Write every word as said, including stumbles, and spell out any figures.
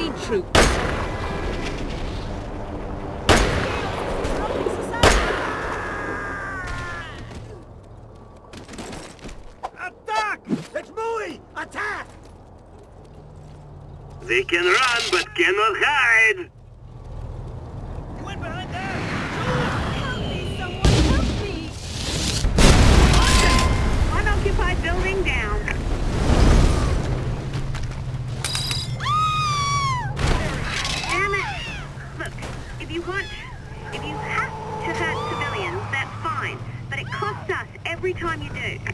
Lead troops. Attack! It's Mui! Attack! They can run, but cannot hide! You went behind there! Help me, someone help me! Unoccupied building down. Damn it! Look, if you want, if you have to hurt civilians, that's fine. But it costs us every time you do.